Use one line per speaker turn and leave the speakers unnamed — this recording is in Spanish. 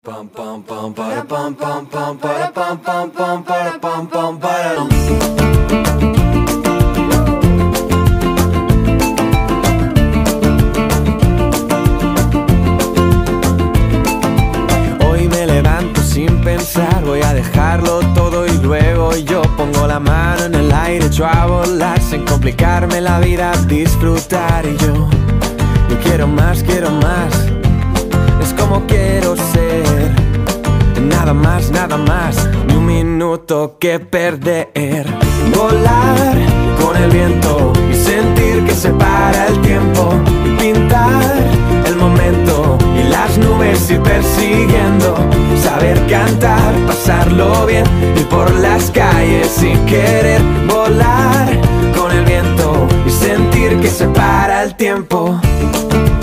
Pam pam pam para pam pam pam para pam pam pam para pam pam para. Hoy me levanto sin pensar, voy a dejarlo todo y luego yo pongo la mano en el aire, echo a volar sin complicarme la vida, disfrutar y yo quiero más, es como quiero ser. Nada más, ni un minuto que perder. Volar con el viento y sentir que se para el tiempo, y pintar el momento y las nubes ir persiguiendo. Saber cantar, pasarlo bien, ir por las calles sin querer. Volar con el viento y sentir que se para el tiempo.